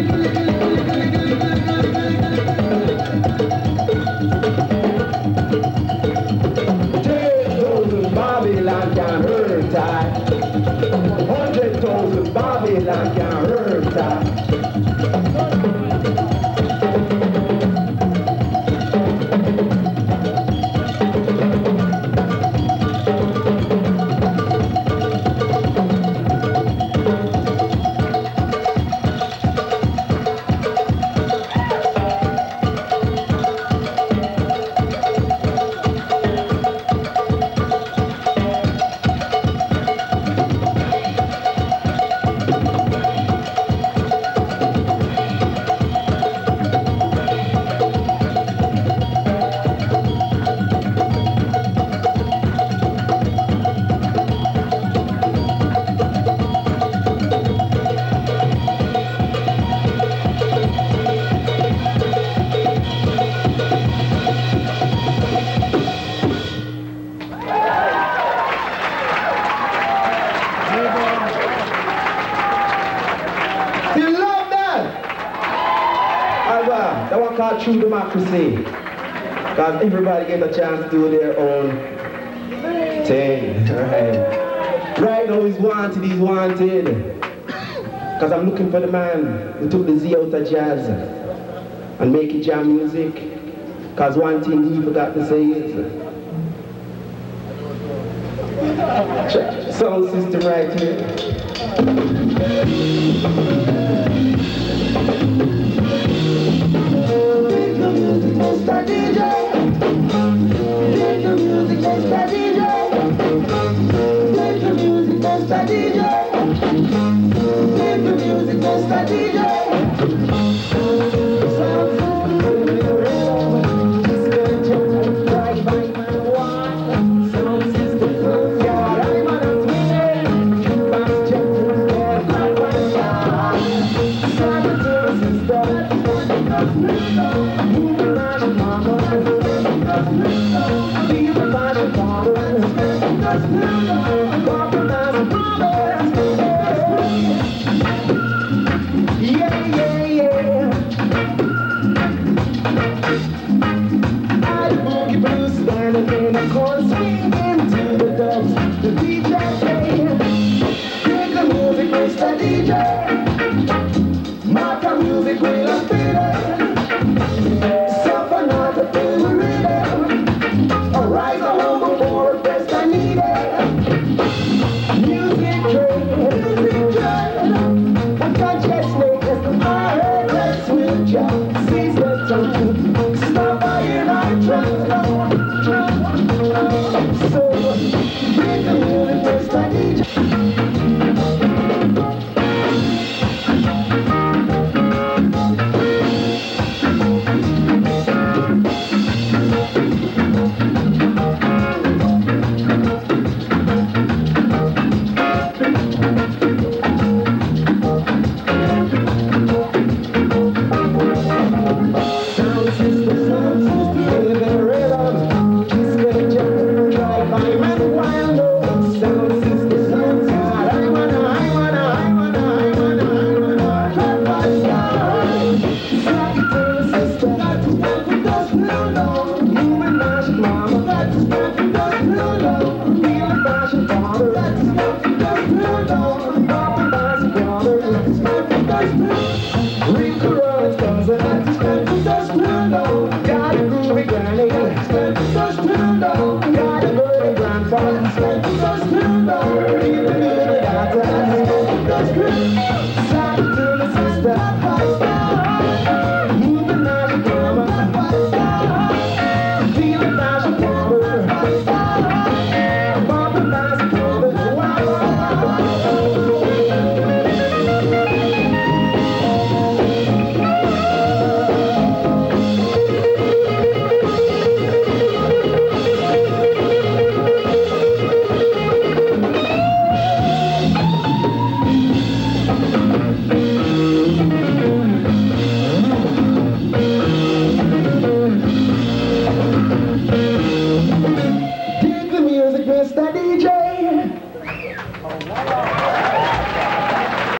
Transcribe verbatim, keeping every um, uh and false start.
Babylon can't hurt that. That one called True Democracy. Because everybody get a chance to do their own thing. Right, right now he's wanted, he's wanted. Because I'm looking for the man who took the Z out of jazz and make it jam music. Because one thing he forgot to say is sound system right here. Mister D J, make the music, Mister D J, make the music, Mister D J, make the music, Mister D J. Music,